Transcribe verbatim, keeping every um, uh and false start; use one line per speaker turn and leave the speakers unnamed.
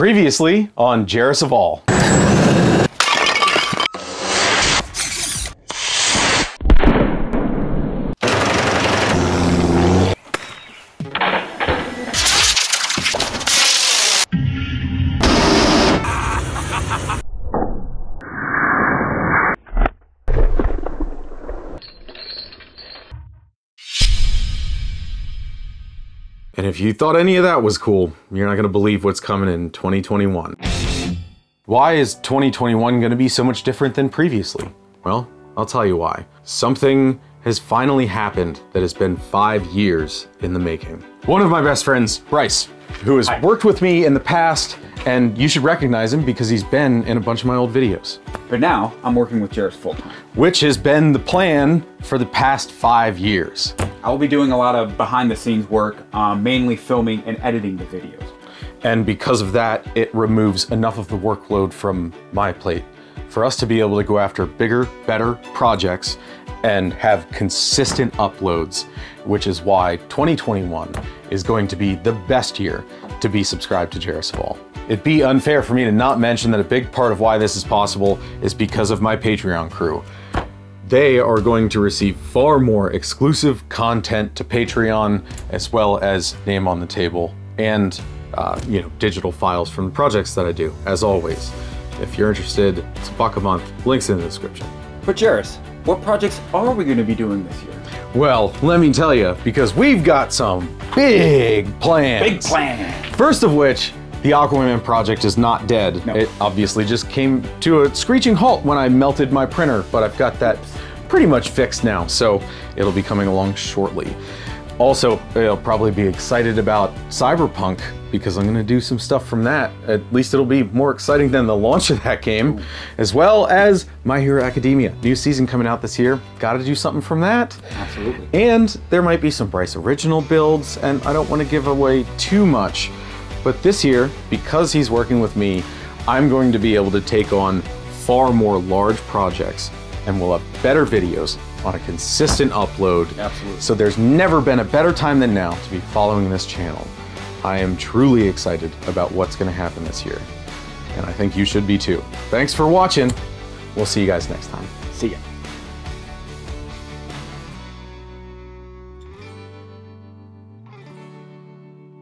Previously on Jairus of All. And if you thought any of that was cool, you're not going to believe what's coming in twenty twenty-one. Why is twenty twenty-one going to be so much different than previously? Well, I'll tell you why. Something has finally happened that has been five years in the making. One of my best friends, Bryce, who has
Hi.
worked with me in the past, and you should recognize him because he's been in a bunch of my old videos.
But now I'm working with Jairus full time.
Which has been the plan for the past five years.
I will be doing a lot of behind the scenes work, um, mainly filming and editing the videos.
And because of that, it removes enough of the workload from my plate for us to be able to go after bigger, better projects and have consistent uploads, which is why twenty twenty-one is going to be the best year to be subscribed to Jairus of All. It'd be unfair for me to not mention that a big part of why this is possible is because of my Patreon crew. They are going to receive far more exclusive content to Patreon, as well as name on the table and uh, you know, digital files from the projects that I do, as always. If you're interested, it's a buck a month, links in the description.
But Jairus, what projects are we going to be doing this year?
Well, let me tell you, because we've got some big plans.
Big plan!
First of which, the Aquaman project is not dead.
No.
It obviously just came to a screeching halt when I melted my printer, but I've got that pretty much fixed now, so it'll be coming along shortly. Also, I'll probably be excited about Cyberpunk because I'm gonna do some stuff from that. At least it'll be more exciting than the launch of that game, Ooh. As well as My Hero Academia. New season coming out this year. Gotta do something from that.
Absolutely.
And there might be some Bryce original builds, and I don't wanna give away too much. But this year, because he's working with me, I'm going to be able to take on far more large projects, and we'll have better videos on a consistent upload.
Absolutely.
So there's never been a better time than now to be following this channel. I am truly excited about what's gonna happen this year. And I think you should be too. Thanks for watching. We'll see you guys next time.
See ya.